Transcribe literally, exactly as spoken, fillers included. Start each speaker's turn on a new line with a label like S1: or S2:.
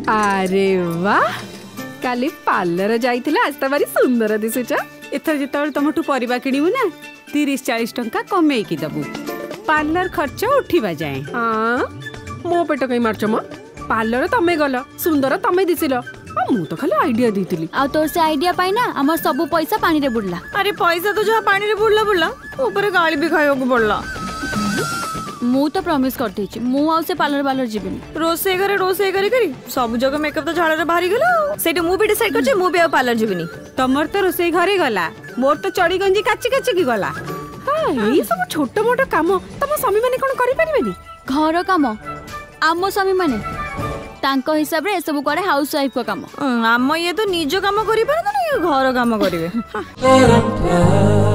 S1: अरे वाह काली पार्लर जाइथिला आज त बारी सुंदर दिसुच। एथर जेतबेले तुमठू परिबा किणिबु ना तीस चालीस टंका कमेई की दबु पार्लर खर्च उठिबा जाए। हां मो पेट कई मारछ म पार्लर तमे गल सुंदर तमे दिसिलो मु तो खाली आइडिया देतिली
S2: आ तोर से आइडिया पाई ना हमर सब पैसा पानी रे बुडला।
S3: अरे पैसा तो जहा पानी रे बुडला बुडला ऊपर गाली भी खायो को पड़ला।
S2: मु तो प्रॉमिस करते छी मु आउ से पार्लर वालर जीबिनी
S3: रोसे करे रोसे करे करी सब जगह मेकअप तो झाड़ रे बाहरी गेलो सेठी मु भी डिसाइड करछे मु भी आ पार्लर जीबिनी।
S1: तमर तो रोसे घरे गला मोर तो चड़ी गंजी काची काची की गला। हां ई सब छोट मोट काम तम स्वामी माने कोन करि परिबेनी
S2: घर काम आमो स्वामी माने तांको हिसाब रे ए सब करे हाउस वाइफ को काम
S3: आम ये तो निज काम करि पारे ना घर काम करिवे।